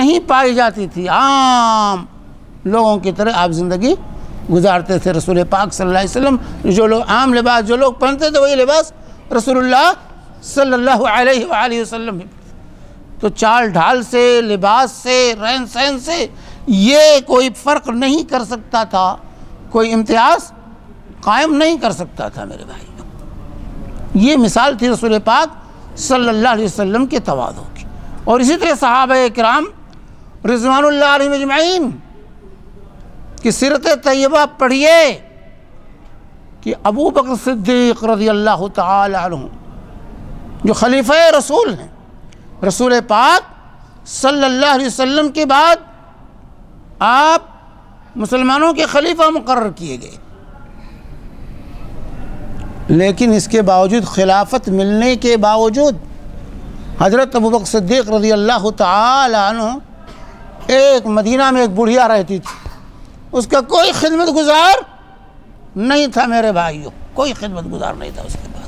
نہیں پائی جاتی تھی، عام لوگوں کی طرح آپ زندگی گزارتے تھے۔ رسول پاک صلی اللہ علیہ وسلم جو لوگ عام لباس جو لوگ پہنتے تھے وہی لباس رسول اللہ صلی اللہ علیہ وآلہ وسلم بھی پہنتے۔ تو چال ڈھال سے، لباس سے، رہن سہن سے یہ کوئی فرق نہیں کر سکتا تھا، کوئی امتیاز قائم نہیں کر سکتا تھا میرے بھائی۔ یہ مثال تھی رسول پاک صلی اللہ علیہ وسلم کے تواضع کی۔ اور اسی طرح صحابہ کرام رضوان اللہ علیہم اجمعین کی سیرت طیبہ پڑھیے کہ ابو بکر صدیق رضی اللہ تعالی عنہ جو خلیفہ رسول ہیں، رسول پاک صلی اللہ علیہ وسلم کے بعد آپ مسلمانوں کے خلیفہ مقرر کیے گئے، لیکن اس کے باوجود خلافت ملنے کے باوجود حضرت ابو بکر صدیق رضی اللہ تعالی عنہ ایک مدینہ میں ایک بڑھیا رہتی تھی، اس کا کوئی خدمت گزار نہیں تھا میرے بھائیوں، کوئی خدمت گزار نہیں تھا اس کے پاس۔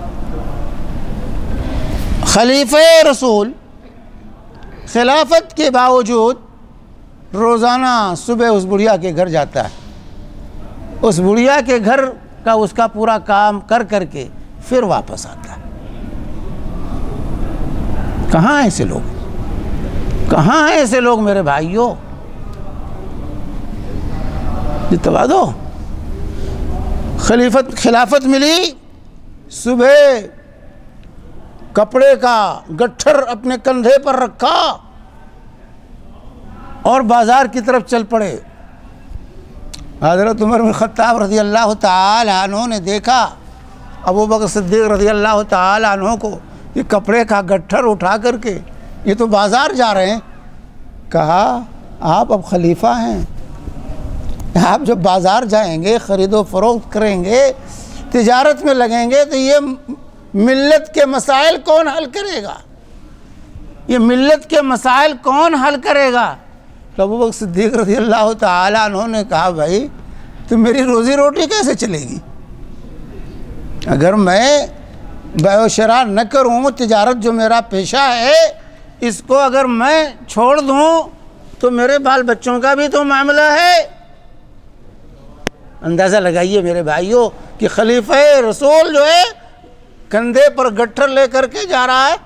خلیفہ رسول خلافت کے باوجود روزانہ صبح اس بڑھیا کے گھر جاتا ہے، اس بڑھیا کے گھر کا اس کا پورا کام کر کر کے پھر واپس آتا ہے۔ کہاں ہیں ایسے لوگ؟ کہاں ہیں ایسے لوگ میرے بھائیوں؟ یہ تواضع، خلافت ملی، صبح کپڑے کا گٹھر اپنے کندھے پر رکھا اور بازار کی طرف چل پڑے۔ حضرت عمر بن خطاب رضی اللہ تعالی عنہ نے دیکھا ابو بکر صدیق رضی اللہ تعالی عنہ کو یہ کپڑے کا گٹھر اٹھا کر کے یہ تو بازار جا رہے ہیں۔ کہا آپ اب خلیفہ ہیں، آپ جب بازار جائیں گے، خرید و فروخت کریں گے، تجارت میں لگیں گے، تو یہ ملت کے مسائل کون حل کرے گا؟ یہ ملت کے مسائل کون حل کرے گا؟ تو ابو بکر صدیق رضی اللہ تعالی عنہ نے کہا بھائی تو میری روزی روٹی کیسے چلے گی؟ اگر میں بیع و شراء نہ کروں، تجارت جو میرا پیشہ ہے اس کو اگر میں چھوڑ دوں تو میرے بال بچوں کا بھی تو معاملہ ہے۔ اندازہ لگائیے میرے بھائیوں کہ خلیفہ رسول جو ہے کندھے پر گٹھر لے کر کے جا رہا ہے،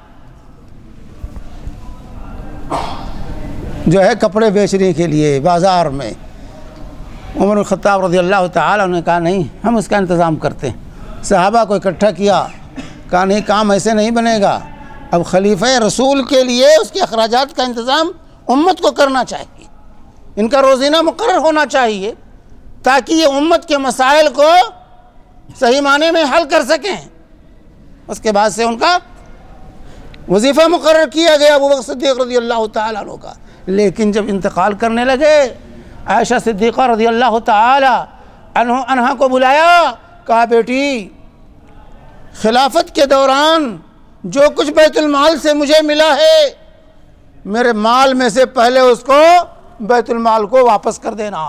جو ہے کپڑے بیچنے کے لیے بازار میں۔ عمر بن خطاب رضی اللہ تعالیٰ نے کہا نہیں، ہم اس کا انتظام کرتے ہیں۔ صحابہ کو اکٹھا کیا، کہا نہیں، کام ایسے نہیں بنے گا، اب خلیفہ رسول کے لیے اس کے اخراجات کا انتظام امت کو کرنا چاہیے، ان کا روزینہ مقرر ہونا چاہیے تاکہ یہ امت کے مسائل کو صحیح معنی میں حل کر سکیں۔ اس کے بعد سے ان کا وظیفہ مقرر کیا گیا ابو بکر صدیق رضی اللہ تعالیٰ عنہ کا۔ لیکن جب انتقال کرنے لگے، عائشہ صدیقہ رضی اللہ تعالی عنہا کو بلایا، کہا بیٹی خلافت کے دوران جو کچھ بیت المال سے مجھے ملا ہے، میرے مال میں سے پہلے اس کو بیت المال کو واپس کر دینا۔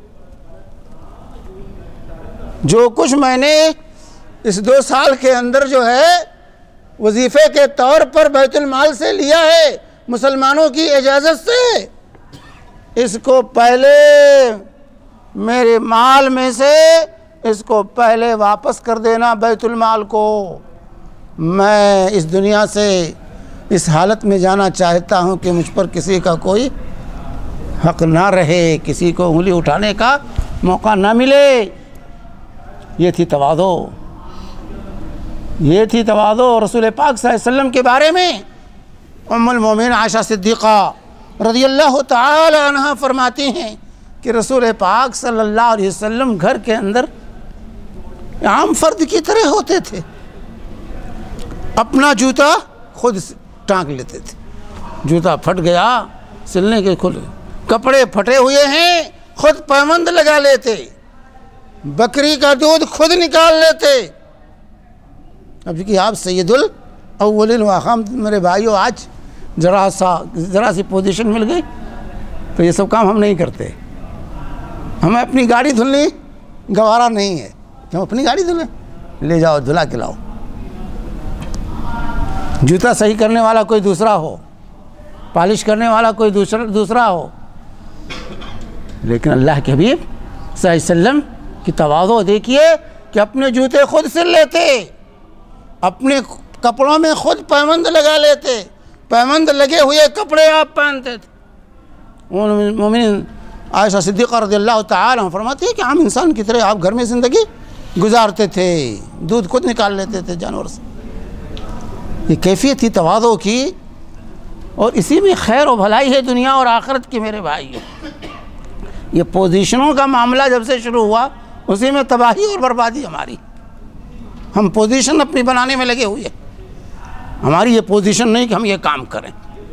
جو کچھ میں نے اس 2 سال کے اندر جو ہے وظیفے کے طور پر بیت المال سے لیا ہے مسلمانوں کی اجازت سے، اس کو پہلے میرے مال میں سے اس کو پہلے واپس کر دینا بیت المال کو۔ میں اس دنیا سے اس حالت میں جانا چاہتا ہوں کہ مجھ پر کسی کا کوئی حق نہ رہے، کسی کو انگلی اٹھانے کا موقع نہ ملے۔ یہ تھی تواضع، یہ تھی تواضع۔ رسول پاک صلی اللہ علیہ وسلم کے بارے میں ام المومنین عائشہ صدیقہ رضی اللہ تعالی عنہ فرماتی ہیں کہ رسول پاک صلی اللہ علیہ وسلم گھر کے اندر عام فرد کی طرح ہوتے تھے، اپنا جوتا خود ٹانک لیتے تھے، جوتا پھٹ گیا سلنے کے کھل، کپڑے پھٹے ہوئے ہیں خود پیوند لگا لیتے، بکری کا دودھ خود نکال لیتے۔ اب کہ آپ سید الاولین واخرین میرے بھائیو، آج ذرا سی پوزیشن مل گئی تو یہ سب کام ہم نہیں کرتے۔ ہمیں اپنی گاڑی دھلنی گوارا نہیں ہے، ہم اپنی گاڑی دھلیں، لے جاؤ دھلا کے لاؤ، جوتا صحیح کرنے والا کوئی دوسرا ہو، پالش کرنے والا کوئی دوسرا ہو، لیکن اللہ کے حبیب صلی اللہ علیہ وسلم کی تواضع دیکھیے کہ اپنے جوتے خود سل لیتے، اپنے کپڑوں میں خود پیمند لگا لیتے، پیمند لگے ہوئے کپڑے آپ پہنتے تھے۔ مومن عائشہ صدیقہ رضی اللہ تعالی عنہ فرماتی ہے کہ عام انسان کی طرح آپ گھر میں زندگی گزارتے تھے، دودھ خود نکال لیتے تھے جانور سے۔ یہ کیفیت تھی تواضع کی، اور اسی میں خیر و بھلائی ہے دنیا اور آخرت کی میرے بھائیوں۔ یہ پوزیشنوں کا معاملہ جب سے شروع ہوا اسی میں تباہی اور بربادی ہماری۔ ہم پوزیشن اپنی بنانے میں لگے ہوئے، ہماری یہ پوزیشن نہیں کہ ہم یہ کام کریں۔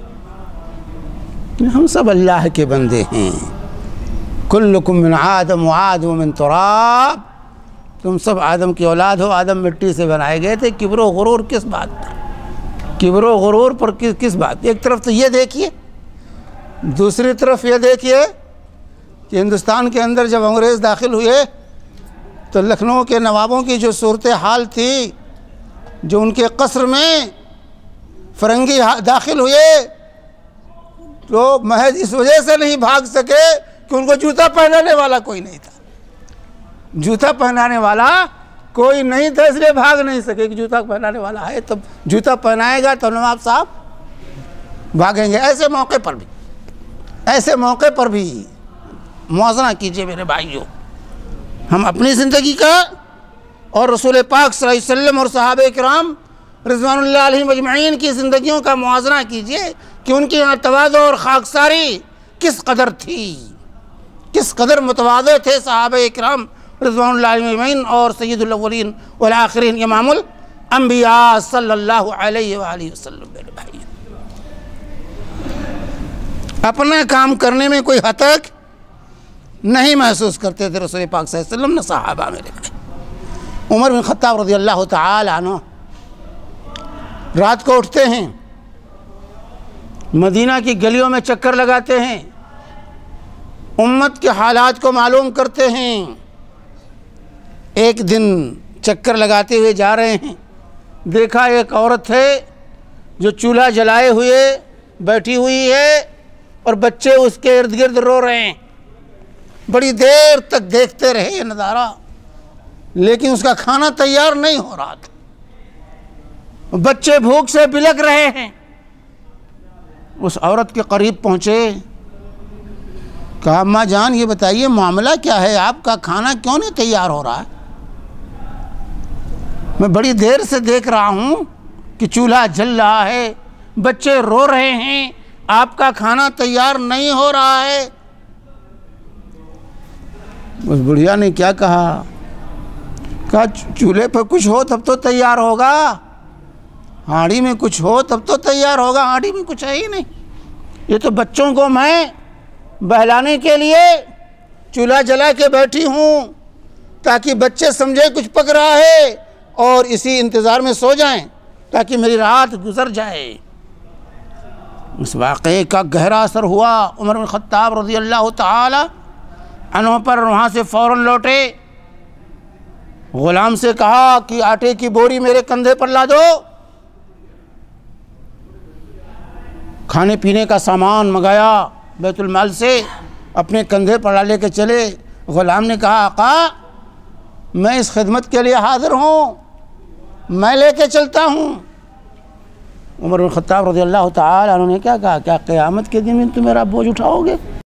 ہم سب اللہ کے بندے ہیں، کلکم من آدم وآدم من تراب، تم سب آدم کی اولاد ہو، آدم مٹی سے بنائے گئے تھے۔ کبر و غرور کس بات پر؟ کبر و غرور پر کس بات؟ ایک طرف تو یہ دیکھیے، دوسری طرف یہ دیکھیے کہ ہندوستان کے اندر جب انگریز داخل ہوئے تو لکھنؤ کے نوابوں کی جو صورتحال تھی، جو ان کے قصر میں فرنگی داخل ہوئے تو محض اس وجہ سے نہیں بھاگ سکے کہ ان کو جوتا پہنانے والا کوئی نہیں تھا، جوتا پہنانے والا کوئی نہیں تھا، اس لیے بھاگ نہیں سکے کہ جوتا پہنانے والا ہے، تب جوتا پہنائے گا تو نواب صاحب بھاگیں گے۔ ایسے موقع پر بھی موازنہ کیجئے میرے بھائیوں، ہم اپنی زندگی کا اور رسول پاک صلی اللہ علیہ وسلم اور صحابہ کرام رضوان اللہ علیہم اجمعین کی زندگیوں کا موازنہ کیجئے کہ ان کی تواضع اور خاکساری کس قدر تھی، کس قدر متواضع تھے صحابہ کرام رضوان اللہ علیہم اجمعین اور سید الاولین والآخرین امام الانبیاء صلی اللہ علیہ وآلہ وسلم۔ میرے بھائی، اپنا کام کرنے میں کوئی حتک نہیں محسوس کرتے تھے رسول پاک صلی اللہ علیہ وسلم، نہ صحابہ۔ میرے بھائی، عمر بن خطاب رضی اللہ تعالی عنہ رات کو اٹھتے ہیں، مدینہ کی گلیوں میں چکر لگاتے ہیں، امت کے حالات کو معلوم کرتے ہیں۔ ایک دن چکر لگاتے ہوئے جا رہے ہیں، دیکھا ایک عورت ہے جو چولہا جلائے ہوئے بیٹھی ہوئی ہے اور بچے اس کے ارد گرد رو رہے ہیں۔ بڑی دیر تک دیکھتے رہے یہ نظارہ، لیکن اس کا کھانا تیار نہیں ہو رہا تھا، بچے بھوک سے بلک رہے ہیں۔ اس عورت کے قریب پہنچے، کہا اماں جان یہ بتائیے معاملہ کیا ہے، آپ کا کھانا کیوں نہیں تیار ہو رہا ہے؟ میں بڑی دیر سے دیکھ رہا ہوں کہ چولہا جل رہا ہے، بچے رو رہے ہیں، آپ کا کھانا تیار نہیں ہو رہا ہے۔ اس بڑھیا نے کیا کہا چولہے پہ کچھ ہو تب تو تیار ہوگا، ہانڈی میں کچھ ہو تب تو تیار ہوگا، ہانڈی میں کچھ ہے ہی نہیں۔ یہ تو بچوں کو میں بہلانے کے لیے چولہا جلا کے بیٹھی ہوں تاکہ بچے سمجھے کچھ پک رہا ہے اور اسی انتظار میں سو جائیں تاکہ میری رات گزر جائے۔ اس واقعے کا گہرا اثر ہوا عمر بن خطاب رضی اللہ تعالی عنہ پر۔ وہاں سے فوراً لوٹے، غلام سے کہا کہ آٹے کی بوری میرے کندھے پر لا دو، کھانے پینے کا سامان منگایا بیت المال سے، اپنے کندھے پر لے کے چلے۔ غلام نے کہا آقا میں اس خدمت کے لیے حاضر ہوں، میں لے کے چلتا ہوں۔ عمر بن خطاب رضی اللہ تعالی عنہ نے کیا کہا، کیا قیامت کے دن تم میرا بوجھ اٹھاؤ گے؟